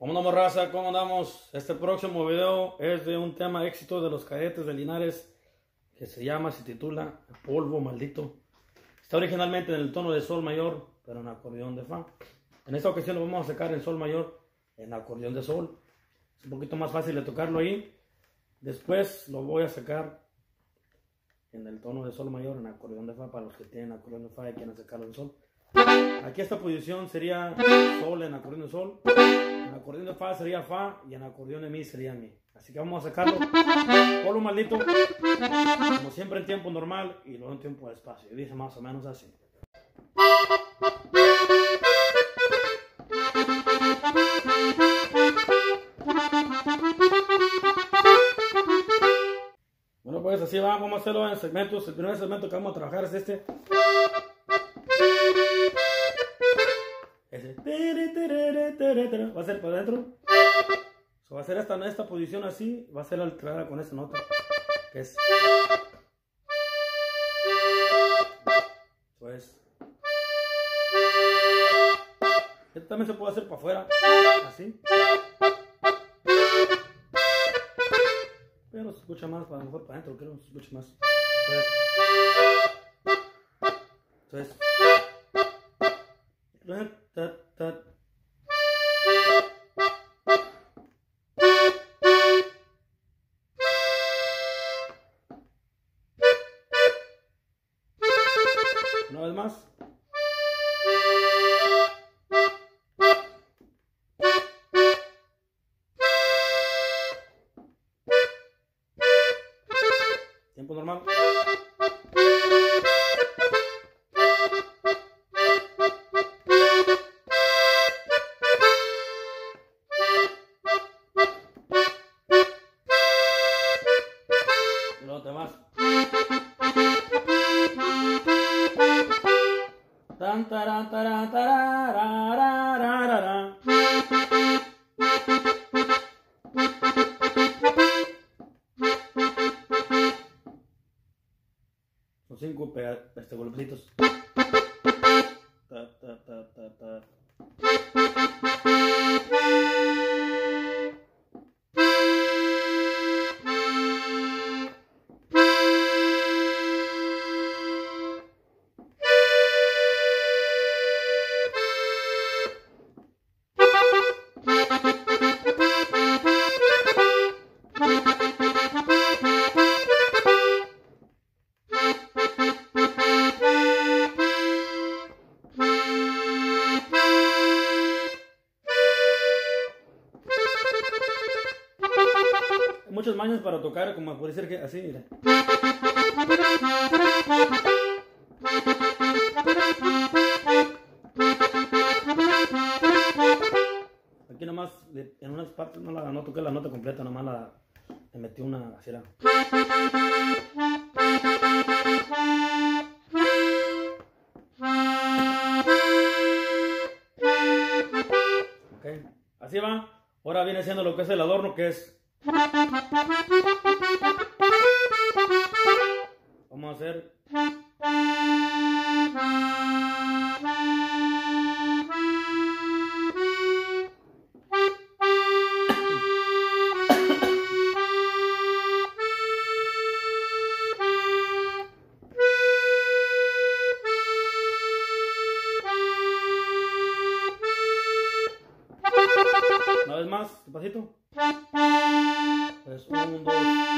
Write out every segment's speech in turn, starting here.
¿Cómo andamos, raza? ¿Cómo andamos? Este próximo video es de un tema éxito de los Cadetes de Linares que se titula Polvo Maldito. Está originalmente en el tono de sol mayor, pero en acordeón de fa. En esta ocasión lo vamos a sacar en sol mayor, en acordeón de sol. Es un poquito más fácil de tocarlo ahí. Después lo voy a sacar en el tono de sol mayor, en acordeón de fa, para los que tienen acordeón de fa y quieren sacarlo en sol. Aquí esta posición sería sol en acordeón de sol, en acordeón de fa sería fa y en acordeón de mi sería mi. Así que vamos a sacarlo. Polvo Maldito, como siempre en tiempo normal y luego en tiempo de espacio. Y dice más o menos así. Bueno, pues así va, vamos a hacerlo en segmentos. El primer segmento que vamos a trabajar es este. Ese. Va a ser para adentro. Va a ser esta posición así. Va a ser alterada con esta nota. Que es. Eso es. Esto también se puede hacer para afuera. Así. Pero se escucha más, para mejor para adentro, creo que se escucha más. Eso es. Una vez más. Tiempo normal. Y luego te vas. Tan, taran, taran, tarararararara. Son 5 golpecitos. Ta, ta, ta, ta, ta. Muchos maños para tocar, como puede ser que así, mira. Aquí nomás, en unas partes no toqué la nota completa, nomás le metí una así. Ok, así va. Ahora viene siendo lo que es el adorno, que es. Vamos a hacer. Una vez más, despacito. Pues 1, 2.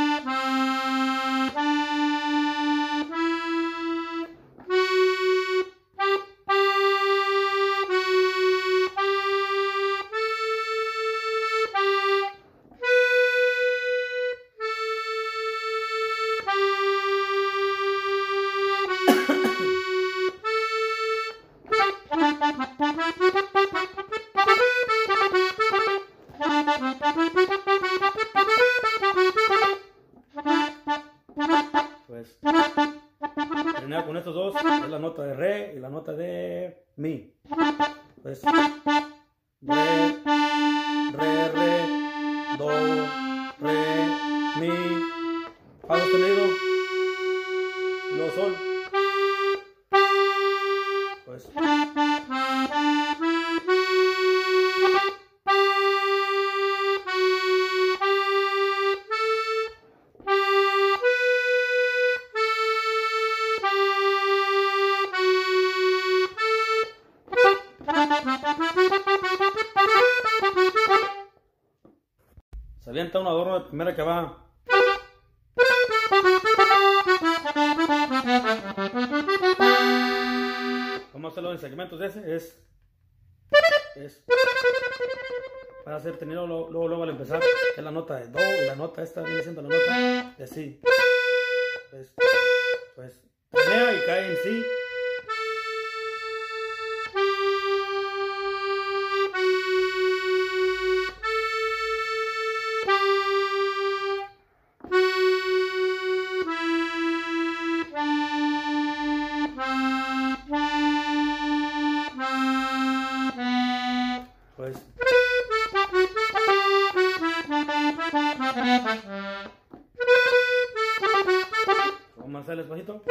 Pues terminar con estos dos, es la nota de re y la nota de mi. Pues re, re, do, re, mi, fa sostenido, y luego sol. Pues Se avienta un adorno de primera que va. Vamos a hacerlo en segmentos de ese. Es para hacer tenido luego al empezar. Es la nota de do y la nota esta viene siendo la nota de si. Pues planea y cae en si. Pues vamos a hacerles bajito.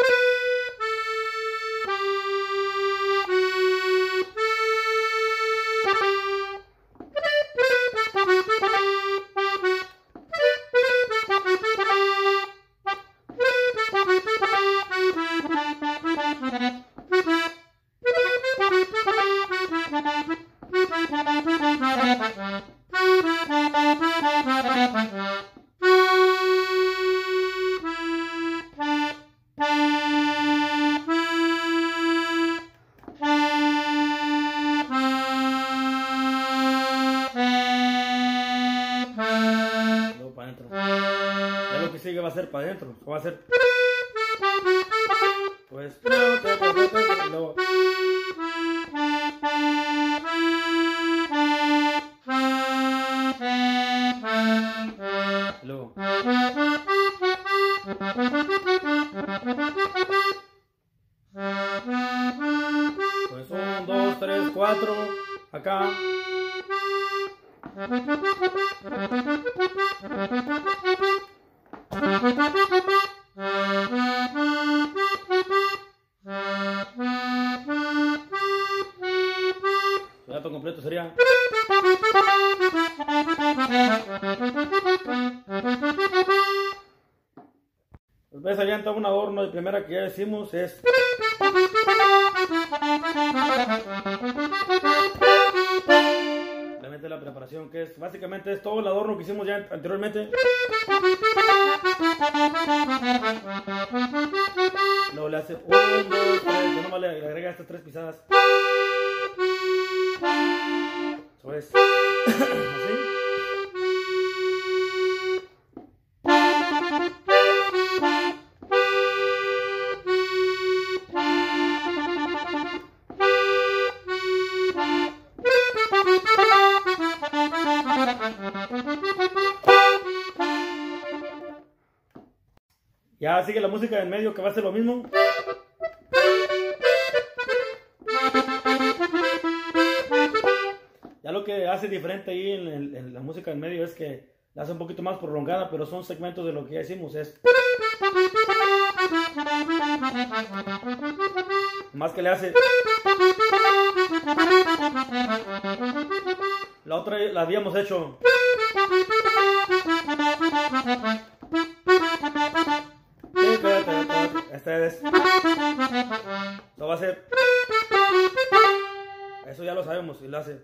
Luego para adentro. Ya lo que sigue va a ser para adentro. Va a ser pues luego. Luego. Pues 1, 2, 3, 4. Acá. Su dato completo sería. Pues ves, allá está un adorno de primera que ya decimos es. Realmente la preparación que es, básicamente es todo el adorno que hicimos ya anteriormente. Luego le hace 1, 2, 3, yo nomás le agrega estas 3 pisadas. Eso es. Así. Ya sigue la música en medio que va a ser lo mismo. Ya lo que hace diferente ahí en la música en medio es que la hace un poquito más prolongada, pero son segmentos de lo que ya hicimos. Es más que le hace. La otra la habíamos hecho. Esta es. Eso va a ser. Eso ya lo sabemos y lo hace.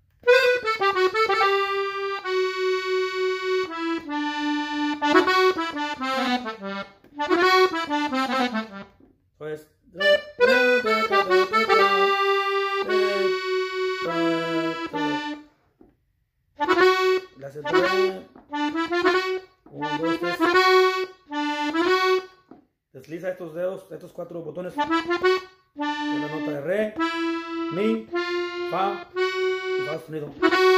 Pues. Le hace 1, 2, 3. Desliza estos dedos, estos 4 botones. En la nota de re, mi, fa y fa sostenido.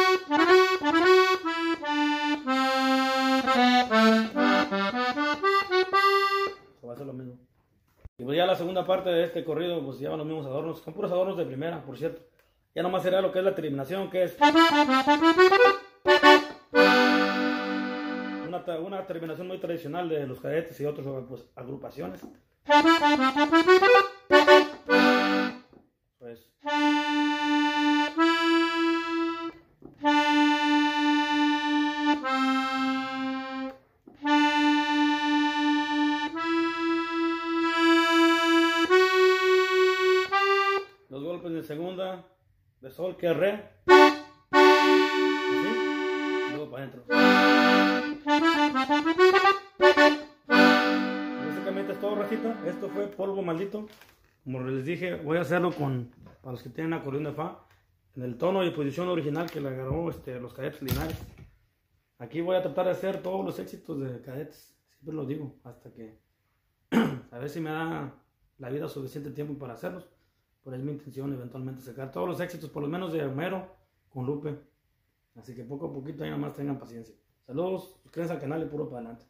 Eso va a ser lo mismo. Y pues ya la segunda parte de este corrido, pues llevan los mismos adornos. Son puros adornos de primera, por cierto. Ya nomás será lo que es la terminación, que es una terminación muy tradicional de los cadetes y otras pues, agrupaciones. Pues. Los golpes de segunda de sol que es re. Así. Y luego para adentro. Básicamente es todo, racita. Esto fue Polvo Maldito. Como les dije, voy a hacerlo para los que tienen acordeón de fa, en el tono y posición original que le agarró los Cadetes Linares. Aquí voy a tratar de hacer todos los éxitos de Cadetes. Siempre lo digo, hasta que a ver si me da la vida suficiente tiempo para hacerlos. Por ahí es mi intención eventualmente sacar todos los éxitos, por lo menos de Homero con Lupe. Así que poco a poquito, ahí nomás tengan paciencia. Saludos, suscríbanse al canal y puro para adelante.